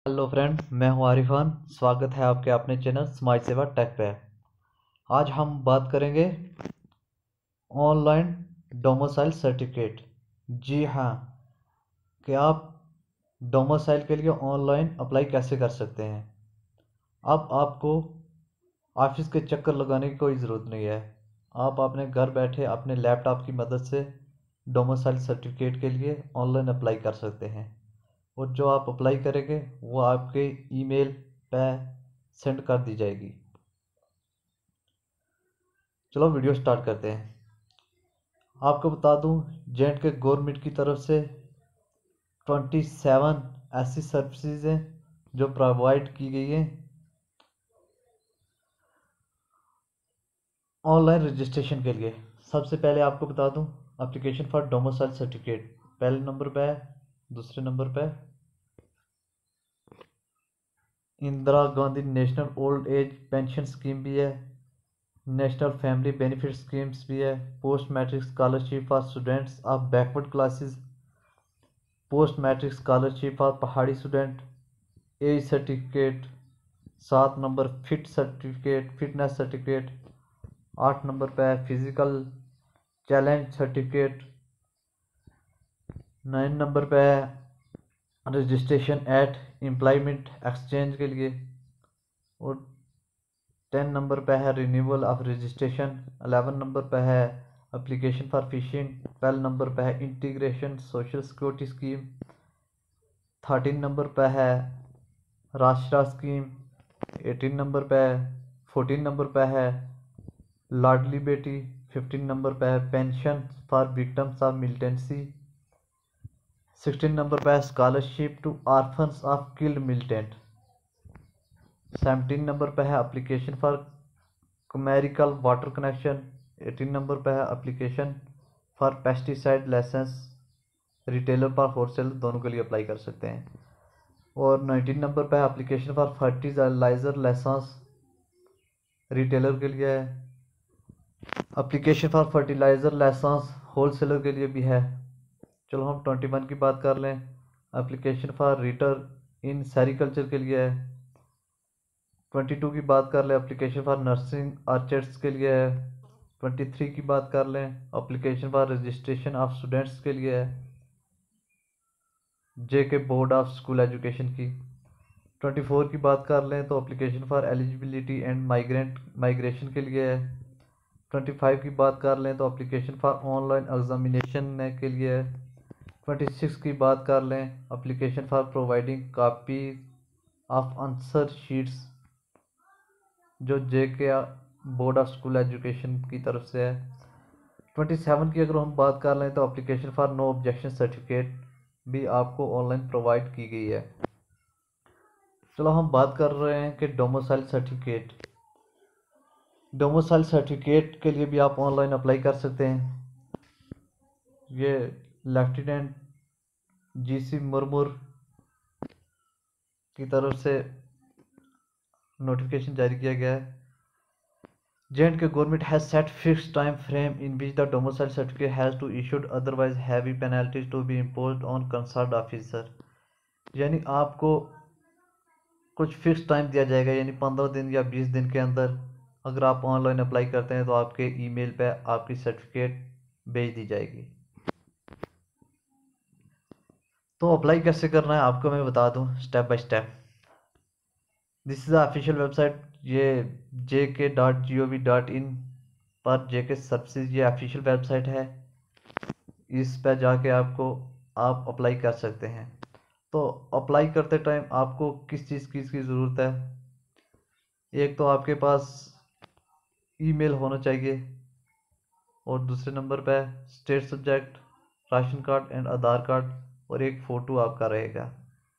Hello friend, मैं हूं आरिफ खान। स्वागत है आपके अपने चैनल समाज सेवा टेक पे। आज हम बात करेंगे ऑनलाइन डोमिसाइल सर्टिफिकेट। जी हाँ, कि आप डोमिसाइल के लिए ऑनलाइन अप्लाई कैसे कर सकते हैं। अब आपको ऑफिस के चक्कर लगाने की कोई ज़रूरत नहीं है। आप अपने घर बैठे अपने लैपटॉप की मदद से डोमिसाइल सर्टिफिकेट के लिए ऑनलाइन अप्लाई कर सकते हैं, और जो आप अप्लाई करेंगे वो आपके ईमेल पे सेंड कर दी जाएगी। चलो वीडियो स्टार्ट करते हैं। आपको बता दूं, जे.एंड.के गवर्नमेंट की तरफ से 27 ऐसी सर्विसेज हैं जो प्रोवाइड की गई हैं ऑनलाइन रजिस्ट्रेशन के लिए। सबसे पहले आपको बता दूं, एप्लीकेशन फॉर डोमिसाइल सर्टिफिकेट पहले नंबर पे है। दूसरे नंबर पे Indira Gandhi national old age pension scheme भी है, नेशनल फैमिली बेनिफिट स्कीम्स भी है, post matric scholarship for students of backward classes, post matric scholarship for Pahari student, age certificate. 7 number fitness certificate. 8 number पे है फिजिकल चैलेंज सर्टिफिकेट। 9 नंबर पे है registration at employment exchange के लिए, और 10 number पे है रिन्यूअल ऑफ रजिस्ट्रेशन। 11 नंबर पे है एप्लीकेशन फॉर फिशिंग। 12 नंबर पे है integration social security scheme. 13 number पे है राष्ट्रा स्कीम। 18 नंबर पे है 14 नंबर पे है लाडली बेटी। 15 नंबर पे है pension for victims of militancy. 16 number पे है scholarship to orphans of killed militant. 17 number पे है application for commercial water connection. 18 number पे है application for pesticide licence. Retailer पर होलसेलर दोनों के लिए अप्लाई कर सकते हैं। और 19 नंबर पे है application for fertiliser licence, retailer के लिए है। Application for fertiliser licence wholesaler के लिए भी है। चलो हम 21 की बात कर लें। Application for writer in sericulture के लिए है। 22 की बात कर लें, एप्लीकेशन फॉर नर्सिंग आर्चर्स के लिए है। 23 की बात कर लें, application for registration of students के लिए है, JK board of school education की। 24 की बात कर लें तो application for eligibility and migration के लिए है। 25 की बात कर लें तो एप्लीकेशन फॉर ऑनलाइन एग्जामिनेशन के लिए है। 26 की बात कर लें, application for providing copy of answer sheets, जो JK board of school education की तरफ से है। 27 की अगर हम बात कर लें तो application for no objection certificate भी आपको ऑनलाइन प्रोवाइड की गई है। चलो हम बात कर रहे हैं कि डोमिसाइल सर्टिफिकेट। डोमिसाइल सर्टिफिकेट के लिए भी आप ऑनलाइन अप्लाई कर सकते हैं। ये लेफ्टिनेंट जी.सी. मुर्मू की तरफ से नोटिफिकेशन जारी किया गया है। J and K government has set fixed time frame in which the domicile certificate has to issued, otherwise heavy penalties to be imposed on concerned officer. यानी आपको कुछ फिक्स टाइम दिया जाएगा, यानी 15 दिन या 20 दिन के अंदर अगर आप ऑनलाइन अप्लाई करते हैं तो आपके ईमेल पे आपकी सर्टिफिकेट भेज दी जाएगी। तो अप्लाई कैसे करना है आपको मैं बता दूं step by step. This is the official website. ये jk.gov.in पर जेके सर्विसेज ये ऑफिशियल वेबसाइट है। इस पर जाके आप अप्लाई कर सकते हैं। तो अप्लाई करते टाइम आपको किस चीज़ की इसकी ज़रूरत है। एक तो आपके पास ईमेल होना चाहिए, और दूसरे नंबर पे state subject, ration card and Aadhaar card, और एक फ़ोटो आपका रहेगा।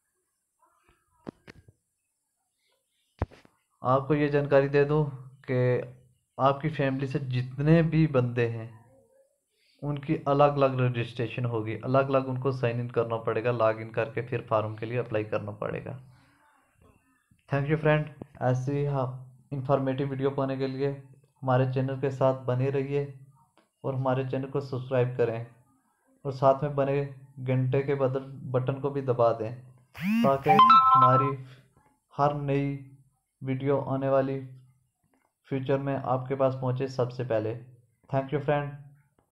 आपको ये जानकारी दे दूं कि आपकी फैमिली से जितने भी बंदे हैं उनकी अलग अलग रजिस्ट्रेशन होगी, अलग अलग उनको साइन इन करना पड़ेगा, लॉग इन करके फिर फार्म के लिए अप्लाई करना पड़ेगा। Thank you friend. ऐसी इंफॉर्मेटिव वीडियो पाने के लिए हमारे चैनल के साथ बने रहिए, और हमारे चैनल को सब्सक्राइब करें, और साथ में बने घंटे के बटन को भी दबा दें, ताकि हमारी हर नई वीडियो आने वाली फ्यूचर में आपके पास पहुंचे सबसे पहले। Thank you friend.